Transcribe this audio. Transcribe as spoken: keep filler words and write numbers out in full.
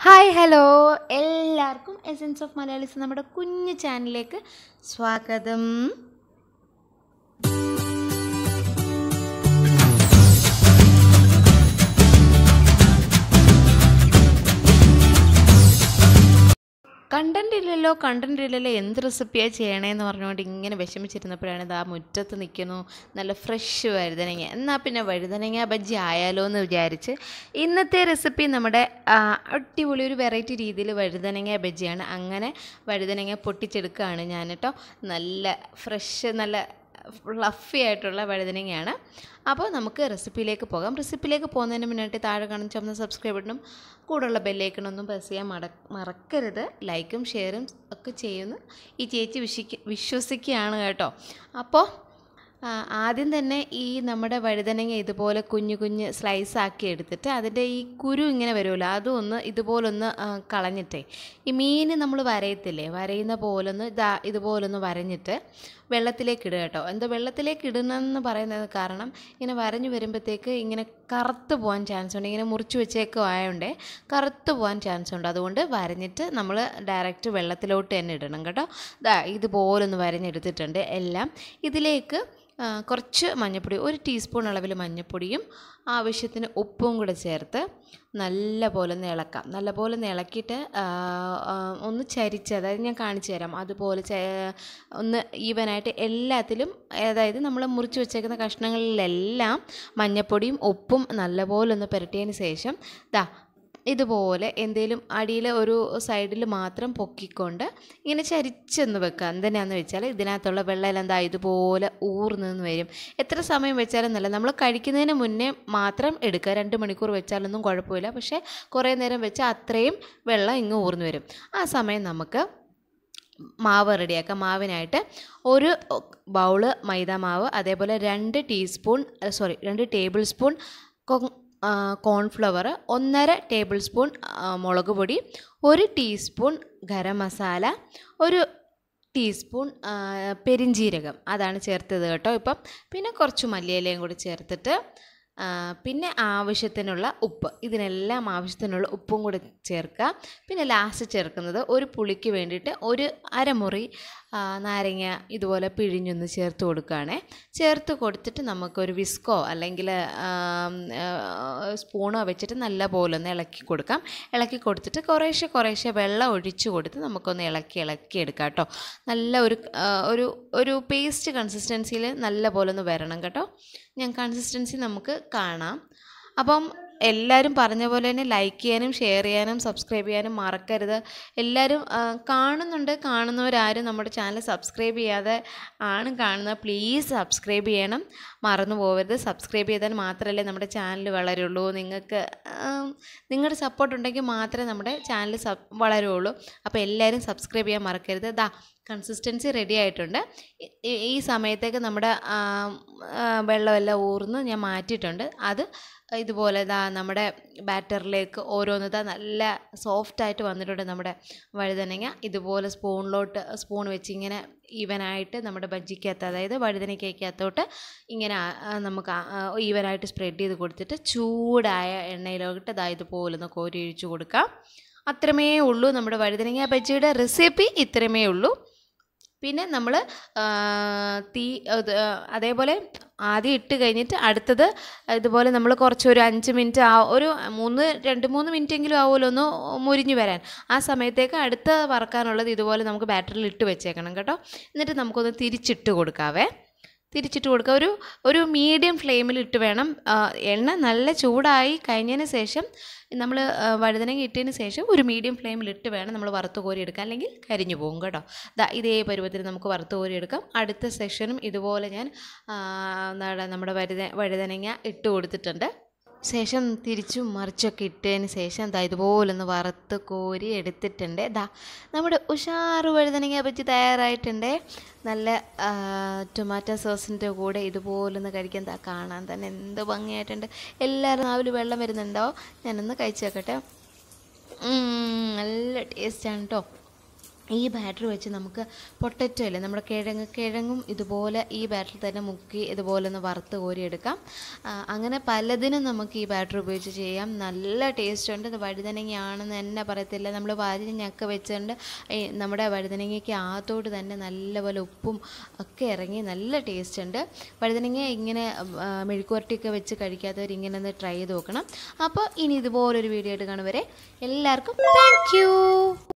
Hi hello എല്ലാവർക്കും essence of Malayalees നമ്മുടെ കുഞ്ഞു ചാനലിലേക്ക് സ്വാഗതം. കണ്ടന്റ് ഇല്ലല്ലോ കണ്ടന്റ് ഇല്ലല്ലോ എന്ത് റെസിപ്പിയാണ് ചെയ്യണേന്ന് പറഞ്ഞുകൊണ്ട് ഇങ്ങനെ വിഷമിച്ചിരുന്നപ്പോഴാണ് ഇത് ആ മുറ്റത്ത് നിൽക്കുന്നു നല്ല ഫ്രഷ് വഴുതനങ്ങ. എന്നാൽ പിന്നെ വഴുതനങ്ങ ബജ്ജി ആയാലോ എന്ന് വിചാരിച്ച് ഇന്നത്തെ റെസിപ്പി നമ്മുടെ അടിപൊളി ഒരു വെറൈറ്റി രീതിയിൽ വഴുതനങ്ങ ബജ്ജിയാണ്. അങ്ങനെ വഴുതനങ്ങ പൊട്ടിച്ചെടുക്കുകയാണ് ഞാൻ കേട്ടോ. നല്ല ഫ്രഷ് നല്ല ഫ്ലഫി ആയിട്ടുള്ള വഴുതനങ്ങയാണ്. അപ്പോൾ നമുക്ക് റെസിപ്പിയിലേക്ക് പോകാം. റെസിപ്പിയിലേക്ക് പോകുന്നതിന് മുന്നായിട്ട് താഴെ കാണുന്ന ചുവന്ന സബ്സ്ക്രൈബ് ബട്ടണും കൂടെയുള്ള ബെല്ലൈക്കണൊന്നും പ്രസ് ചെയ്യാൻ മട മറക്കരുത്. ലൈക്കും ഷെയറും ഒക്കെ ചെയ്യുന്നു ഈ ചേച്ചി വിശ്വസിക്ക വിശ്വസിക്കുകയാണ് കേട്ടോ. അപ്പോൾ ആദ്യം തന്നെ ഈ നമ്മുടെ വഴുതനങ്ങ ഇതുപോലെ കുഞ്ഞു കുഞ്ഞ് സ്ലൈസാക്കി എടുത്തിട്ട് അതിൻ്റെ ഈ കുരു ഇങ്ങനെ വരുമല്ലോ അതും ഒന്ന് ഇതുപോലൊന്ന് കളഞ്ഞിട്ടേ ഈ മീൻ നമ്മൾ വരയത്തില്ലേ വരയുന്ന പോലൊന്ന് ഇതാ ഇതുപോലൊന്ന് വരഞ്ഞിട്ട് വെള്ളത്തിലേക്ക് ഇടുക കേട്ടോ. എന്താ വെള്ളത്തിലേക്ക് ഇടണമെന്ന് പറയുന്നത് കാരണം ഇങ്ങനെ വരഞ്ഞു വരുമ്പോഴത്തേക്ക് ഇങ്ങനെ കറുത്ത് പോകാൻ ചാൻസ് ഉണ്ട്. ഇങ്ങനെ മുറിച്ച് വെച്ചേക്കും ആയതുകൊണ്ട് കറുത്ത് പോകാൻ ചാൻസ് ഉണ്ട്. അതുകൊണ്ട് വരഞ്ഞിട്ട് നമ്മൾ ഡയറക്റ്റ് വെള്ളത്തിലോട്ട് തന്നെ ഇടണം കേട്ടോ. ഇതാ ഇതുപോലൊന്ന് വരഞ്ഞെടുത്തിട്ടുണ്ട് എല്ലാം. ഇതിലേക്ക് കുറച്ച് മഞ്ഞൾപ്പൊടി, ഒരു ടീസ്പൂൺ അളവിൽ മഞ്ഞൾപ്പൊടിയും ആവശ്യത്തിന് ഉപ്പും കൂടെ ചേർത്ത് നല്ല പോലെ ഒന്ന് ഇളക്കാം. നല്ല പോലെ ഒന്ന് ഇളക്കിയിട്ട് ഒന്ന് ചരിച്ച്, അതായത് ഞാൻ കാണിച്ചു തരാം, അതുപോലെ ഒന്ന് ഈവനായിട്ട് എല്ലാത്തിലും, അതായത് നമ്മൾ മുറിച്ച് വെച്ചേക്കുന്ന കഷ്ണങ്ങളിലെല്ലാം മഞ്ഞൾപ്പൊടിയും ഉപ്പും നല്ലപോലെ ഒന്ന് പുരട്ടിയതിന് ശേഷം ദാ ഇതുപോലെ എന്തെങ്കിലും അടിയിൽ ഒരു സൈഡിൽ മാത്രം പൊക്കിക്കൊണ്ട് ഇങ്ങനെ ചരിച്ചൊന്ന് വെക്കുക. എന്തിനാന്ന് വെച്ചാൽ ഇതിനകത്തുള്ള വെള്ളം എന്താ ഇതുപോലെ ഊർന്നു വരും. എത്ര സമയം വെച്ചാലും നല്ല, നമ്മൾ കഴിക്കുന്നതിന് മുന്നേ മാത്രം എടുക്കുക. രണ്ട് മണിക്കൂർ വെച്ചാലൊന്നും കുഴപ്പമില്ല. പക്ഷേ കുറേ നേരം വെച്ചാൽ അത്രയും വെള്ളം ഇങ്ങ് ഊർന്നു വരും. ആ സമയം നമുക്ക് മാവ് റെഡിയാക്കാം. മാവിനായിട്ട് ഒരു ബൗള് മൈദ മാവ്, അതേപോലെ രണ്ട് ടീസ്പൂൺ സോറി രണ്ട് ടേബിൾ സ്പൂൺ കോൺഫ്ലവർ, ഒന്നര ടേബിൾ സ്പൂൺ മുളക് പൊടി, ഒരു ടീസ്പൂൺ ഗരം മസാല, ഒരു ടീസ്പൂൺ പെരുംജീരകം അതാണ് ചേർത്തത് കേട്ടോ. ഇപ്പം പിന്നെ കുറച്ച് മല്ലിയിലയും കൂടി ചേർത്തിട്ട് പിന്നെ ആവശ്യത്തിനുള്ള ഉപ്പ്, ഇതിനെല്ലാം ആവശ്യത്തിനുള്ള ഉപ്പും കൂടി ചേർക്കുക. പിന്നെ ലാസ്റ്റ് ചേർക്കുന്നത് ഒരു പുളിക്ക് വേണ്ടിയിട്ട് ഒരു അരമുറി നാരങ്ങ ഇതുപോലെ പിഴിഞ്ഞൊന്ന് ചേർത്ത് കൊടുക്കുകയാണേ. ചേർത്ത് കൊടുത്തിട്ട് നമുക്കൊരു വിസ്കോ അല്ലെങ്കിൽ സ്പൂണോ വെച്ചിട്ട് നല്ല പോലെ ഒന്ന് ഇളക്കി കൊടുക്കാം. ഇളക്കി കൊടുത്തിട്ട് കുറേശ്ശെ കുറേശ്ശെ വെള്ളം ഒഴിച്ച് കൊടുത്ത് നമുക്കൊന്ന് ഇളക്കി ഇളക്കി എടുക്കാം കേട്ടോ. നല്ല ഒരു ഒരു ഒരു പേസ്റ്റ് കൺസിസ്റ്റൻസിയിൽ നല്ല പോലെ ഒന്ന് വരണം കേട്ടോ. ഞാൻ കൺസിസ്റ്റൻസി നമുക്ക് കാണാം. അപ്പം എല്ലാവരും പറഞ്ഞ പോലെ തന്നെ ലൈക്ക് ചെയ്യാനും ഷെയർ ചെയ്യാനും സബ്സ്ക്രൈബ് ചെയ്യാനും മറക്കരുത്. എല്ലാവരും കാണുന്നുണ്ട്, കാണുന്നവരാരും നമ്മുടെ ചാനൽ സബ്സ്ക്രൈബ് ചെയ്യാതെ ആണ് കാണുന്നത്. പ്ലീസ് സബ്സ്ക്രൈബ് ചെയ്യണം, മറന്നു പോകരുത്. സബ്സ്ക്രൈബ് ചെയ്താൽ മാത്രമല്ലേ നമ്മുടെ ചാനൽ വളരുള്ളൂ. നിങ്ങൾക്ക് നിങ്ങളുടെ സപ്പോർട്ട് ഉണ്ടെങ്കിൽ മാത്രമേ നമ്മുടെ ചാനൽ സബ് വളരുള്ളൂ. അപ്പോൾ എല്ലാവരും സബ്സ്ക്രൈബ് ചെയ്യാൻ മറക്കരുത്. ദാ കൺസിസ്റ്റൻസി റെഡി ആയിട്ടുണ്ട്. ഈ സമയത്തേക്ക് നമ്മുടെ വെള്ളമെല്ലാം ഊർന്ന് ഞാൻ മാറ്റിയിട്ടുണ്ട്. അത് ഇതുപോലെ ഇതാ നമ്മുടെ ബാറ്ററിലേക്ക് ഓരോന്ന് ഇതാ നല്ല സോഫ്റ്റായിട്ട് വന്നിട്ടുണ്ട് നമ്മുടെ വഴുതനങ്ങ. ഇതുപോലെ സ്പൂണിലോട്ട് സ്പൂൺ വെച്ച് ഇങ്ങനെ ഈവനായിട്ട് നമ്മുടെ ബജ്ജിക്കകത്ത്, അതായത് വഴുതനയ്ക്കകത്തോട്ട് ഇങ്ങനെ നമുക്ക് ഈവനായിട്ട് സ്പ്രെഡ് ചെയ്ത് കൊടുത്തിട്ട് ചൂടായ എണ്ണയിലോട്ട് ഇതാ ഇതുപോലെ ഒന്ന് കോരി ഒഴിച്ച് കൊടുക്കാം. അത്രമേ ഉള്ളൂ നമ്മുടെ വഴുതനങ്ങ ബജ്ജിയുടെ റെസിപ്പി, ഇത്രമേ ഉള്ളൂ. പിന്നെ നമ്മൾ തീ അതേപോലെ ആദ്യം ഇട്ട് കഴിഞ്ഞിട്ട് അടുത്തത് ഇതുപോലെ നമ്മൾ കുറച്ച് ഒരു അഞ്ച് മിനിറ്റ് ആ ഒരു മൂന്ന് രണ്ട് മൂന്ന് മിനിറ്റെങ്കിലും ആവുമല്ലോ ഒന്ന് മുരിഞ്ഞ് വരാൻ. ആ സമയത്തേക്ക് അടുത്ത വറക്കാനുള്ളത് ഇതുപോലെ നമുക്ക് ബാറ്ററിൽ ഇട്ട് വെച്ചേക്കണം കേട്ടോ. എന്നിട്ട് നമുക്കൊന്ന് തിരിച്ചിട്ട് കൊടുക്കാവേ. തിരിച്ചിട്ട് കൊടുക്കുക. ഒരു ഒരു മീഡിയം ഫ്ലെയിമിൽ ഇട്ട് വേണം. എണ്ണ നല്ല ചൂടായി കഴിഞ്ഞതിന് ശേഷം നമ്മൾ വഴുതനങ്ങ ഇട്ടതിന് ശേഷം ഒരു മീഡിയം ഫ്ലെയിമിൽ ഇട്ട് വേണം നമ്മൾ വറുത്ത് കോരി എടുക്കാൻ, അല്ലെങ്കിൽ കരിഞ്ഞു പോകും കേട്ടോ. ദാ ഇതേ പരുവത്തിൽ നമുക്ക് വറുത്ത് കോരി എടുക്കാം. അടുത്ത സെഷനും ഇതുപോലെ ഞാൻ എന്താണ് നമ്മുടെ വഴുത വഴുതനങ്ങ ഇട്ട് കൊടുത്തിട്ടുണ്ട്. ശേഷം തിരിച്ചും മറിച്ചൊക്കെ ഇട്ടതിന് ശേഷം ദാ ഇതുപോലൊന്ന് വറുത്ത് കോരി എടുത്തിട്ടുണ്ട്. ദാ നമ്മുടെ ഉഷാറ് വഴുതനങ്ങ ബജ്ജി തയ്യാറായിട്ടുണ്ട്. നല്ല ടൊമാറ്റോ സോസിൻ്റെ കൂടെ ഇതുപോലൊന്ന് കഴിക്കാൻ ദാ കാണാൻ തന്നെ എന്ത് ഭംഗിയായിട്ടുണ്ട്. എല്ലാവരും നാവിൽ വെള്ളം വരുന്നുണ്ടോ? ഞാനൊന്ന് കഴിച്ച് നോക്കട്ടെ. നല്ല ടേസ്റ്റാണ് കേട്ടോ. ഈ ബാറ്റർ വെച്ച് നമുക്ക് പൊട്ടറ്റോ അല്ലേ നമ്മുടെ കിഴങ്ങ് കിഴങ്ങും ഇതുപോലെ ഈ ബാറ്ററിൽ തന്നെ മുക്കി ഇതുപോലെ ഒന്ന് വറുത്ത് കോരിയെടുക്കാം. അങ്ങനെ പലതിനും നമുക്ക് ഈ ബാറ്റർ ഉപയോഗിച്ച് ചെയ്യാം. നല്ല ടേസ്റ്റ് ഉണ്ട്. ഇത് വഴുതനങ്ങയാണെന്ന് തന്നെ പറയത്തില്ല. നമ്മൾ വരിഞ്ഞൊക്കെ വെച്ചുകൊണ്ട് നമ്മുടെ വഴുതനങ്ങയ്ക്ക് ആത്തോട് തന്നെ നല്ലപോലെ ഉപ്പും ഒക്കെ ഇറങ്ങി നല്ല ടേസ്റ്റ് ഉണ്ട്. വഴുതനങ്ങ ഇങ്ങനെ മെഴുക്കുവരട്ടിയൊക്കെ വെച്ച് കഴിക്കാത്തവർ ഇങ്ങനെ ഒന്ന് ട്രൈ ചെയ്ത് നോക്കണം. അപ്പോൾ ഇനി ഇതുപോലൊരു വീഡിയോ ആയിട്ട് കാണും വരെ എല്ലാവർക്കും താങ്ക് യു.